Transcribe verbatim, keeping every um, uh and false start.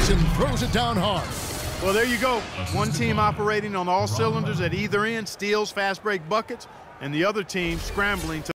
and throws it down hard. Well, there you go. One team operating on all cylinders at either end, steals, fast break buckets, and the other team scrambling to